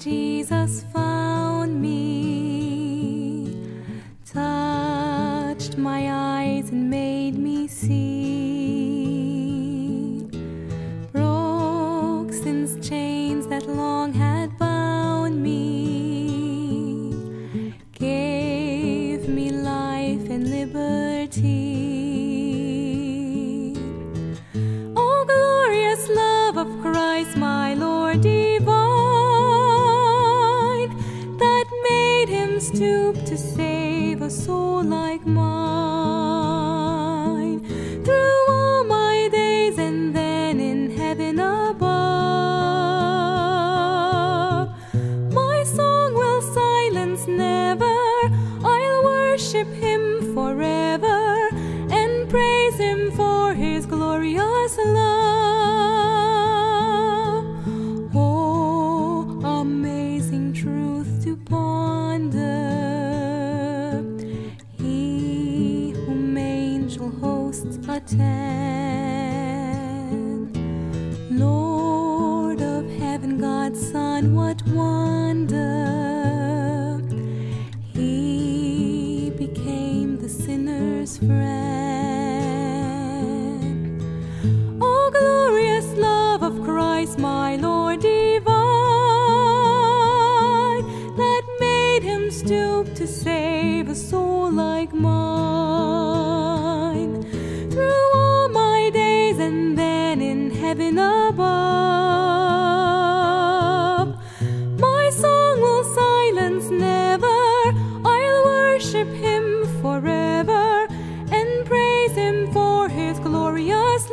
Jesus found me, touched my eyes and made me see, broke sin's chains that long had bound me, gave me life and liberty. Oh, glorious love of Christ, my Lord divine, that made him stoop to save a soul like mine. Through all my days and then in heaven above, my song will silence never. I'll worship him forever and praise him for his glorious love. Oh, amazing truth to ponder, he whom angel hosts attend, Lord of heaven, God's Son, what wonder, he became the sinner's friend. Oh, glorious love of Christ, my Lord divine, that made him stoop to save a soul like mine. Through all my days and then in heaven above, my song will silence never. I'll worship him forever and praise him for his glorious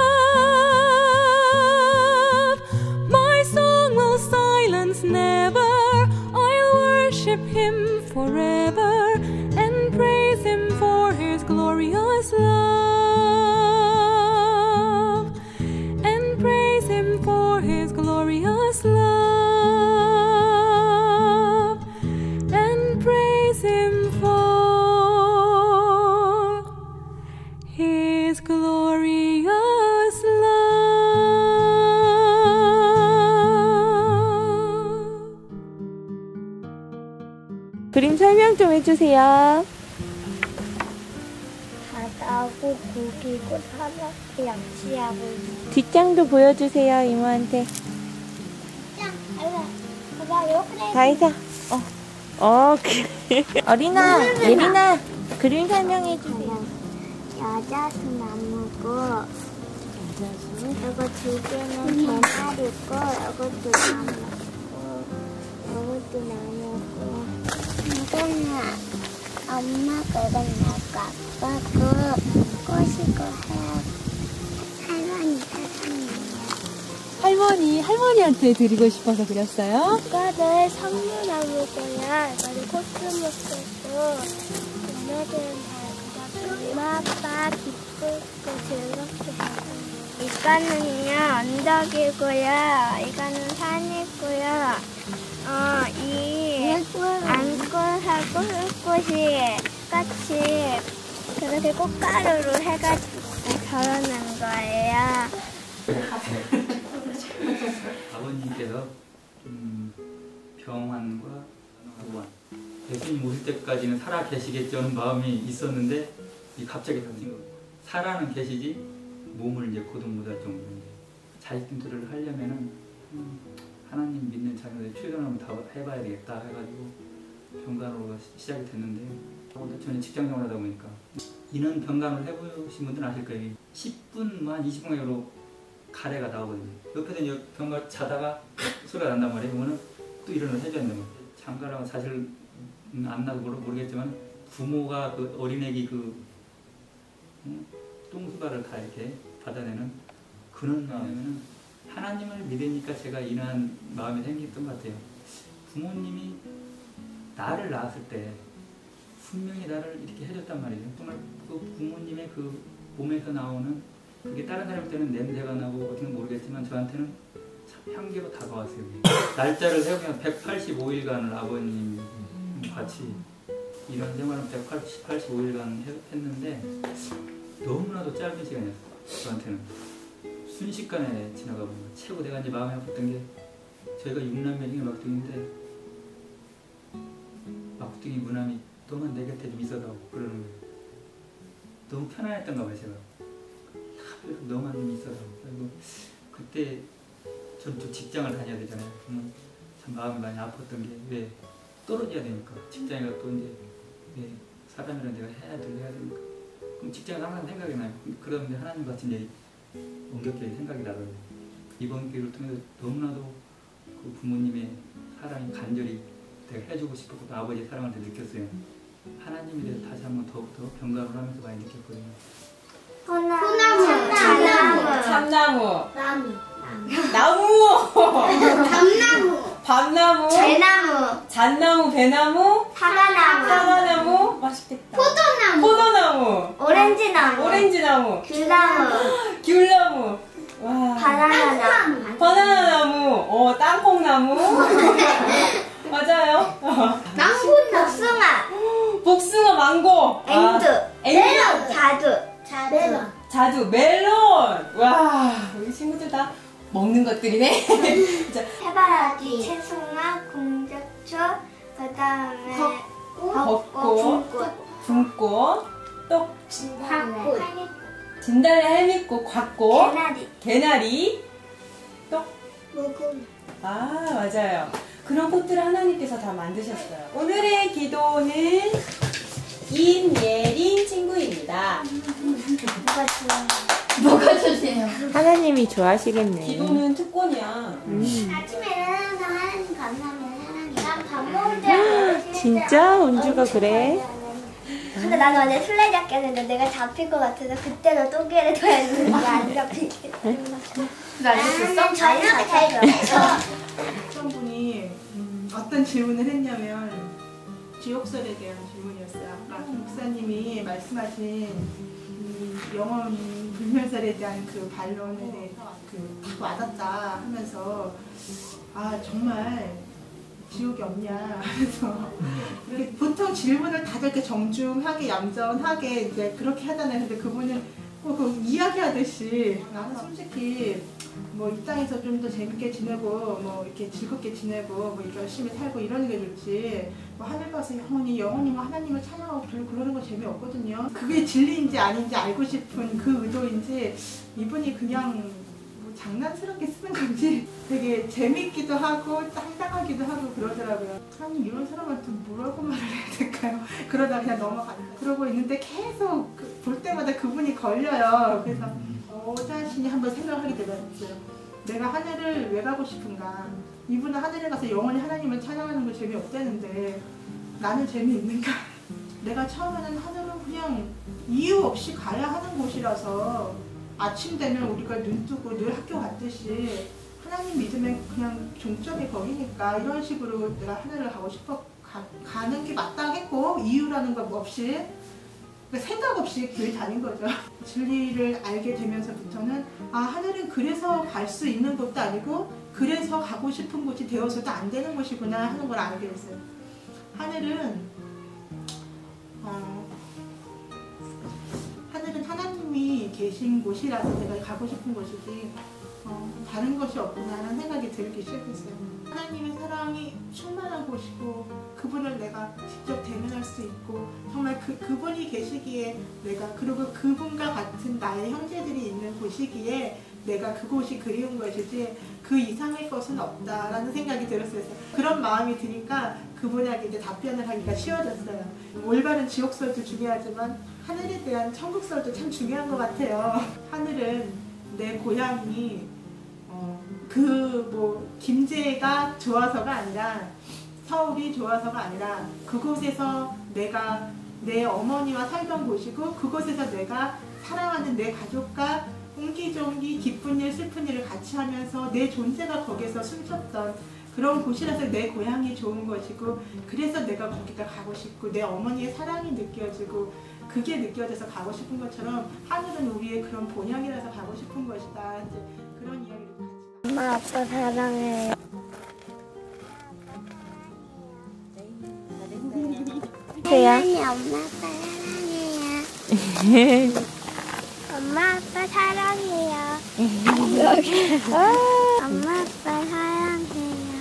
love. My song will silence never. I'll worship him forever and praise him for his glorious love, and praise him for his glorious love, and praise him for his glorious love. 그림 설명 좀 해주세요. 바다고 고기고 사막고 양치하고 뒷장도 보여주세요, 이모한테. 짱! 봐봐 이렇게 돼. 다이사. 그래. 어린아, 예린아, 그림 설명해주세요. 여자수 나무고 이거 두 개는 개나리고 이것도 나무고 이것도 나무고 이거는 엄마가 이건 나고 아빠고 꽃이고 할머니가 샀네요. 할머니한테 드리고 싶어서 그렸어요? 이거는 석류나무고요. 이거는 코스모스고 얘네들은 다 엄마 아빠 기쁘고 즐겁게 살아요. 이거는요 언덕이고요. 이거는 산이고요. 이 안꽃하고 흙꽃이 같이 그렇게 꽃가루로 해가지고 결혼한 거예요. 아버님께서 좀 병환과 노환, 예수님 오실 때까지는 살아 계시겠죠 하는 마음이 있었는데 갑자기 던진 거예요. 살아는 계시지 몸을 이제 고동 못할 정도로 자식들을 하려면은 하나님 믿는 자녀들 출근을 한번 다 해봐야 되겠다 해가지고 병간호가 시작이 됐는데 저는 직장생활 하다 보니까 이런 병간호를 해보신 분들은 아실 거예요. 10분, 한 20분으로 가래가 나오거든요. 옆에서 이제 병간 자다가 소리가 난단 말이에요. 그러면 또 일어나서 해줘야 된단 말이에요. 장가라고 사실 안 나도 모르겠지만 부모가 그 어린애기 그 똥수발을 다 이렇게 받아내는 그런 마음이면은 하나님을 믿으니까 제가 이러한 마음이 생겼던 것 같아요. 부모님이 나를 낳았을 때 분명히 나를 이렇게 해줬단 말이에요. 정말 그 부모님의 그 몸에서 나오는 그게 다른 사람 때는 냄새가 나고 어떻게 모르겠지만 저한테는 참 향기로 다가왔어요. 날짜를 세우면 185일간을 아버님 같이 이런 생활을 185일간 했는데 너무나도 짧은 시간이었어요. 저한테는 순식간에 지나가고 최고 내가 이제 마음에 아팠던 게 저희가 6남매 중에 막둥인데 막둥이 무남이 너만 내 곁에 좀 있어다오 그러는 거예요. 너무 편안했던가 봐요. 제가 너만 좀 있어다오. 그리고 그때 전 또 직장을 다녀야 되잖아요. 참 마음이 많이 아팠던 게 왜 떨어져야 되니까 직장에 가 또 이제 왜 사람이랑 내가 해야 되니까 그럼 직장에 항상 생각이 나요. 그런데 하나님 같은 얘기 온격하게 생각이 나거든요. 이번 기회를 통해서 너무나도 그 부모님의 사랑이 간절히 내가 해주고 싶었고 또 아버지의 사랑을 느꼈어요. 하나님에 대해서 다시 한번 더욱더 병감을 하면서 많이 느꼈거든요. 소나무, 참나무, 나무, 나무, 밤나무, 밤나무, 배나무, 잣나무, 배나무, 사과나무, 사과나무, 맛있겠다. 포도나무, 포도나무, 오렌지나무, 오렌지나무, 귤나무, 귤나무, 와, 바나나나무, 바나나나무, 땅콩나무. 맞아요. 복숭아, 복숭아, 망고, 앵두, 앵두, 자두, 자두, 멜론. 와, 우리 친구들 다 먹는 것들이네. 진짜. 해바라기, 채송화, 공작초, 그 다음에 벚꽃, 분꽃, 또 밭꽃, 진달래, 할미꽃, 곽꽃, 개나리, 개나리, 또 무궁. 아, 맞아요. 그런 꽃들을 하나님께서 다 만드셨어요. 오늘의 기도는 임예린 친구입니다. 뭐가 주세요? 하나님이 좋아하시겠네. 기도는 특권이야. 아침에 일어나서 하나님 감사하면 하나님. 난 밥 먹을 때 진짜? 은주가 그래? 근데 나는 완전 술래잡기 했는데 내가 잡힐 것 같아서 그때도 또기를 둬야 했는데 안 잡히게. 나 알겠어? 저녁에 잘 잡았어. 어떤 분이 어떤 질문을 했냐면 지옥설에 대한 질문이었어요. 아까 목사님이 말씀하신 영혼 불멸설에 대한 그 반론에 대해서 딱 와닿다 하면서 아 정말 지옥이 없냐 그래서 보통 질문을 다들 이렇게 정중하게 얌전하게 이제 그렇게 하잖아요. 근데 그분은 그 이야기하듯이 나는 솔직히 뭐 이 땅에서 좀 더 재밌게 지내고 뭐 이렇게 즐겁게 지내고 뭐 이렇게 열심히 살고 이러는 게 좋지 뭐 하늘 가서 영원히 뭐 하나님을 찬양하고 별로 그러는 거 재미없거든요. 그게 진리인지 아닌지 알고 싶은 그 의도인지 이분이 그냥 뭐 장난스럽게 쓰는 건지 되게 재밌기도 하고 황당하기도 하고 그러더라고요. 아니 이런 사람한테 뭐라고 말을 해야 될까요? 그러다 그냥 넘어간다. 그러고 있는데 계속 볼 때마다 그분이 걸려요. 그래서 자신이 한번 생각하게 되었어요. 내가 하늘을 왜 가고 싶은가? 이분은 하늘에 가서 영원히 하나님을 찬양하는 거 재미없다는데 나는 재미있는가? 내가 처음에는 하늘은 그냥 이유 없이 가야 하는 곳이라서 아침 되면 우리가 눈 뜨고 늘 학교 갔듯이 하나님 믿으면 그냥 종점이 거기니까 이런 식으로 내가 하늘을 가고 싶어 가는 게 마땅했고 이유라는 것 없이 생각 없이 교회 다닌 거죠. 진리를 알게 되면서부터는 아 하늘은 그래서 갈 수 있는 곳도 아니고 그래서 가고 싶은 곳이 되어서도 안 되는 곳이구나 하는 걸 알게 됐어요. 하늘은 하나님이 계신 곳이라서 내가 가고 싶은 곳이지 다른 것이 없구나 하는 생각이 들기 시작했어요. 하나님의 사랑이 충만한 곳이고 그분을 내가 직접 대면할 수 있고 정말 그분이 계시기에 내가 그리고 그분과 같은 나의 형제들이 있는 곳이기에 내가 그곳이 그리운 것이지 그 이상의 것은 없다라는 생각이 들었어요. 그런 마음이 드니까 그분에게 이제 답변을 하기가 쉬워졌어요. 올바른 지옥설도 중요하지만 하늘에 대한 천국설도 참 중요한 것 같아요. 하늘은 내 고향이 김제가 좋아서가 아니라 서울이 좋아서가 아니라 그곳에서 내가 내 어머니와 살던 곳이고 그곳에서 내가 사랑하는 내 가족과 옹기종기 기쁜 일 슬픈 일을 같이 하면서 내 존재가 거기서 숨졌던 그런 곳이라서 내 고향이 좋은 것이고 그래서 내가 거기가 가고 싶고 내 어머니의 사랑이 느껴지고 그게 느껴져서 가고 싶은 것처럼 하늘은 우리의 그런 본향이라서 가고 싶은 것이다. 이제 그런 이야기를 같이 엄마 아빠 사랑해요. 언니 엄마 아빠 사랑해요. 엄마 아빠 사랑해요. 엄마 아빠 사랑해요.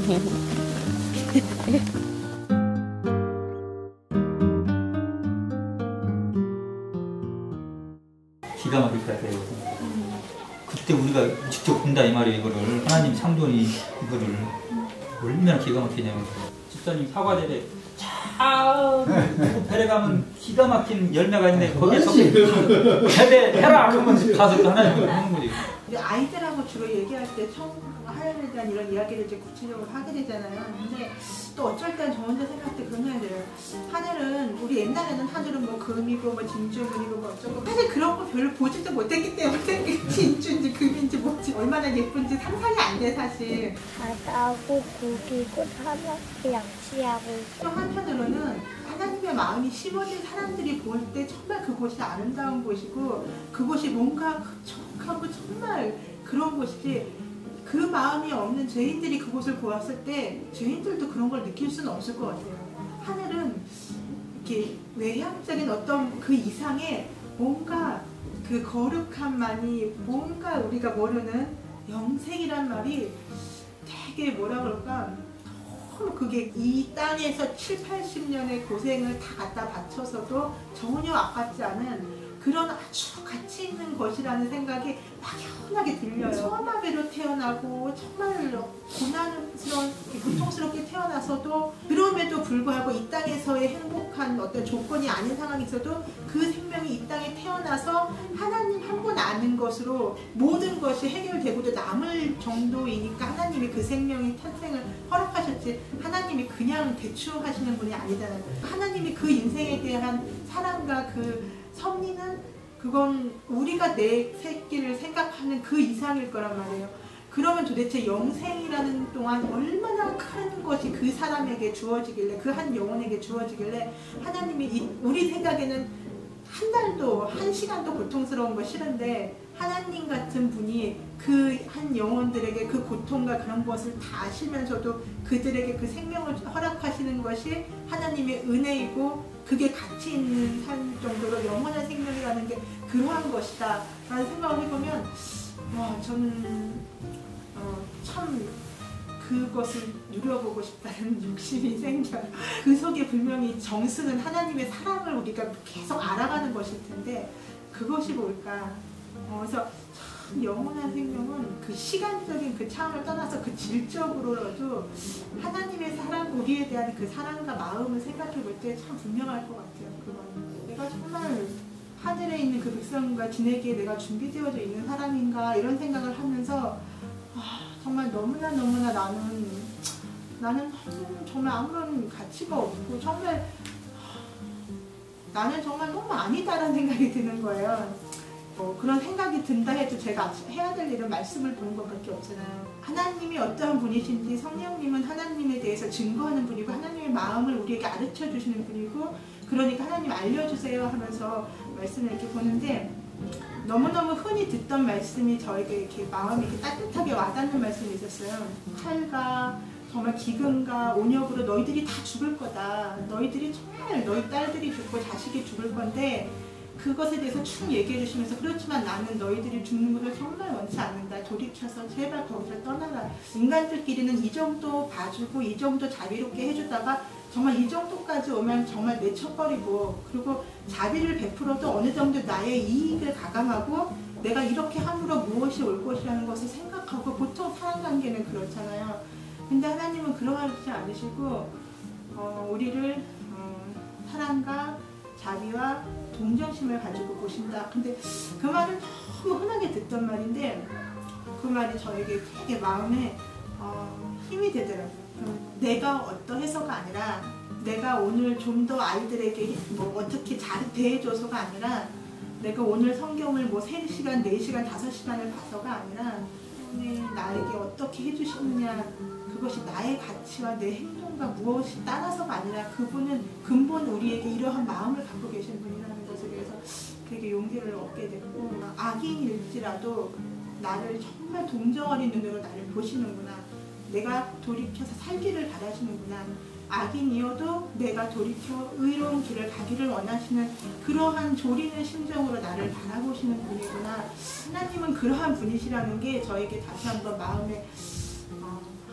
기가 막힐 것 같아요. 그때 우리가 직접 본다 이 말이에요. 이거를 하나님 창조니 이거를 얼마나 기가 막히냐면 집사님 사과제에 배에 가면 기가 막힌 열매가 있는데 거기에 배에 해라 그러면 가서 또 하나님 하는 거지. 이제 아이들하고 주로 얘기할 때 하늘에 대한 이런 이야기를 이제 구체적으로 하게 되잖아요. 근데 또 어쩔 땐 저 혼자 생각할 때 그런 생각이 들어요. 하늘은 우리 옛날에는 하늘은 뭐 금이고 뭐 진주문이고 뭐 어쩌고 사실 그런 거 별로 보지도 못했기 때문에 진주인지 금인지 뭐지 얼마나 예쁜지 상상이 안 돼 사실. 바다고 고기고 사막고 양치하고 또 한편으로는 하나님의 마음이 심어진 사람들이 볼 때 정말 그곳이 아름다운 곳이고 그곳이 뭔가 촉하고 정말 그런 곳이지 그 마음이 없는 죄인들이 그곳을 보았을 때 죄인들도 그런 걸 느낄 수는 없을 것 같아요. 하늘은 이렇게 외향적인 어떤 그 이상의 뭔가 그 거룩함만이 뭔가 우리가 모르는 영생이란 말이 되게 뭐라 그럴까 너무 그게 이 땅에서 7, 80년의 고생을 다 갖다 바쳐서도 전혀 아깝지 않은 그런 아주 가치 있는 것이라는 생각이 막연하게 들려요. 소아마비로 태어나고 정말 고난스러운, 고통스럽게 태어나서도 그럼에도 불구하고 이 땅에서의 행복한 어떤 조건이 아닌 상황에서도 그 생명이 이 땅에 태어나서 하나님 한 분 아는 것으로 모든 것이 해결되고도 남을 정도이니까 하나님이 그 생명의 탄생을 허락하셨지 하나님이 그냥 대충 하시는 분이 아니잖아요. 하나님이 그 인생에 대한 사랑과 그 섭리는 그건 우리가 내 새끼를 생각하는 그 이상일 거란 말이에요. 그러면 도대체 영생이라는 동안 얼마나 큰 것이 그 사람에게 주어지길래 그 한 영혼에게 주어지길래 하나님이 우리 생각에는 한 달도 한 시간도 고통스러운 거 싫은데 하나님 같은 분이 그 한 영혼들에게 그 고통과 그런 것을 다 아시면서도 그들에게 그 생명을 허락하시는 것이 하나님의 은혜이고 그게 가치 있는 삶 정도로 영원한 생명이라는 게 그러한 것이다 라는 생각을 해보면 와 저는 참 그것을 누려보고 싶다는 욕심이 생겨요. 그 속에 분명히 정수는 하나님의 사랑을 우리가 계속 알아가는 것일 텐데 그것이 뭘까? 그래서 참 영원한 생명은 그 시간적인 그 차원을 떠나서 그 질적으로라도 하나님의 사랑, 우리에 대한 그 사랑과 마음을 생각해 볼 때 참 분명할 것 같아요. 그건 내가 정말 하늘에 있는 그 백성과 지내기에 내가 준비되어져 있는 사람인가 이런 생각을 하면서 정말 너무나 나는 정말 아무런 가치가 없고 정말 나는 정말 너무 아니다라는 생각이 드는 거예요. 그런 생각이 든다 해도 제가 해야 될 일은 말씀을 보는 것밖에 없잖아요. 하나님이 어떠한 분이신지 성령님은 하나님에 대해서 증거하는 분이고 하나님의 마음을 우리에게 가르쳐 주시는 분이고 그러니까 하나님 알려주세요 하면서 말씀을 이렇게 보는데 너무너무 흔히 듣던 말씀이 저에게 이렇게 마음이 이렇게 따뜻하게 와닿는 말씀이 있었어요. 칼과 정말 기근과 온역으로 너희들이 다 죽을 거다. 너희들이 정말 너희 딸들이 죽고 자식이 죽을 건데 그것에 대해서 쭉 얘기해 주시면서 그렇지만 나는 너희들이 죽는 것을 정말 원치 않는다. 돌이켜서 제발 거기서 떠나라. 인간들끼리는 이 정도 봐주고 이 정도 자비롭게 해주다가 정말 이 정도까지 오면 정말 내쳐버리고 그리고 자비를 베풀어도 어느 정도 나의 이익을 가감하고 내가 이렇게 함으로 무엇이 올 것이라는 것을 생각하고 보통 사람관계는 그렇잖아요. 근데 하나님은 그러하지 않으시고 우리를 사랑과 자비와 동정심을 가지고 보신다. 근데 그 말은 너무 흔하게 듣던 말인데 그 말이 저에게 되게 마음에 힘이 되더라고요. 내가 어떠해서가 아니라 내가 오늘 좀 더 아이들에게 뭐 어떻게 잘 대해줘서가 아니라 내가 오늘 성경을 뭐 3시간, 4시간, 5시간을 봐서가 아니라 오늘 나에게 어떻게 해주시느냐 그것이 나의 가치와 내 행동과 무엇이 따라서가 아니라 그분은 근본 우리에게 이러한 마음을 갖고 계신 분이라는 것에 대해서 되게 용기를 얻게 됐고 악인일지라도 나를 정말 동정 어린 눈으로 나를 보시는구나. 내가 돌이켜서 살기를 바라시는구나. 악인이어도 내가 돌이켜 의로운 길을 가기를 원하시는 그러한 조리는 심정으로 나를 바라보시는 분이구나. 하나님은 그러한 분이시라는 게 저에게 다시 한번 마음에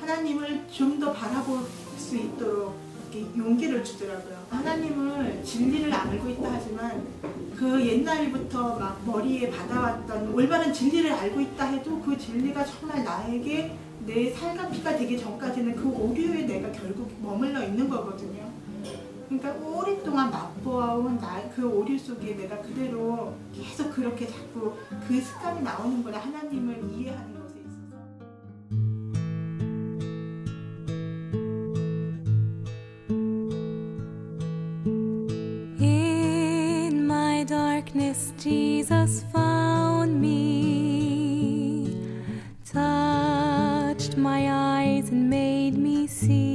하나님을 좀 더 바라볼 수 있도록 이렇게 용기를 주더라고요. 하나님을 진리를 알고 있다 하지만 그 옛날부터 막 머리에 받아왔던 올바른 진리를 알고 있다 해도 그 진리가 정말 나에게 내 살과 피가 되기 전까지는 그 오류에 내가 결국 머물러 있는 거거든요. 그러니까 오랫동안 맛보아온 그 오류 속에 내가 그대로 계속 그렇게 자꾸 그 습관이 나오는구나, 하나님을 이해하는 것에 있어서. In my darkness, Jesus found me, touched my eyes and made me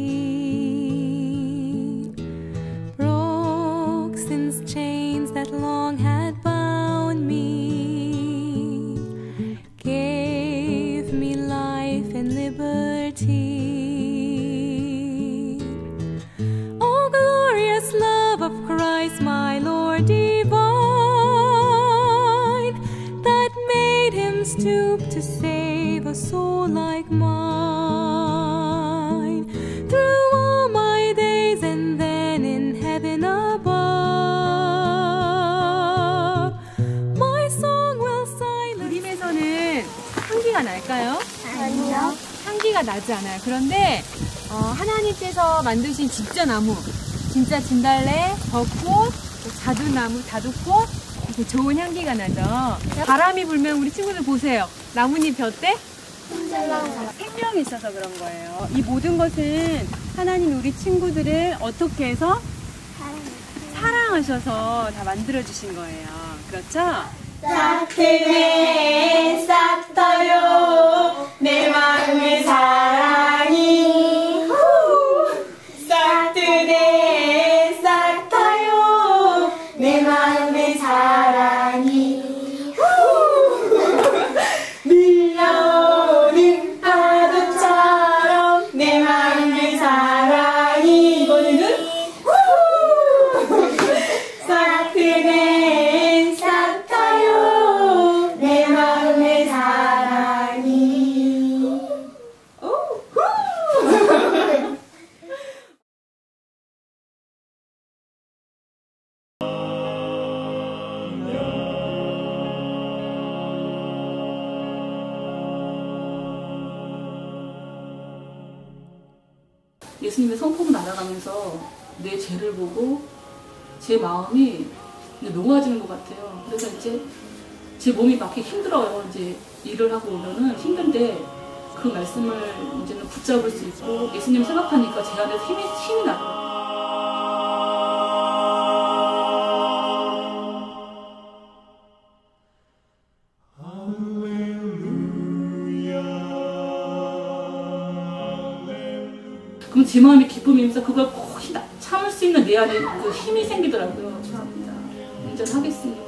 see, broke sin's chains that long had bound me, gave me life and liberty. Oh, glorious love of Christ, my Lord divine, that made him stoop to save a soul like mine. Through all my days and then in heaven above, my song will silence. 그림에서는 향기가 날까요? 아니요. 향기가 나지 않아요. 그런데 하나님께서 만드신 집전나무, 진짜 진달래, 벚꽃, 자두나무, 다두꽃, 이렇게 좋은 향기가 나죠. 바람이 불면 우리 친구들 보세요. 나뭇잎 볕에 생명이 있어서 그런 거예요. 이 모든 것은 하나님이 우리 친구들을 어떻게 해서 사랑하셔서 다 만들어주신 거예요. 그렇죠? 싹트네 싹 터요 내 마음의 사랑이 싹트네 싹 터요 내 마음의 사랑이 밀려오는 파도처럼 내 마음의 사랑이 이번에는 싹트네 싹 터요 내 마음의 사랑이 예수님의 성품을 알아가면서 내 죄를 보고 제 마음이 녹아지는 것 같아요. 그래서 이제 제 몸이 막 이렇게 힘들어요. 이제 일을 하고 오면은 힘든데 그 말씀을 이제는 붙잡을 수 있고 예수님 생각하니까 제 안에 힘이 나요. 그럼 제 마음이 기쁨이면서 그걸 꼭 참을 수 있는 내 안에 그 힘이 생기더라고요. 운전하겠습니다.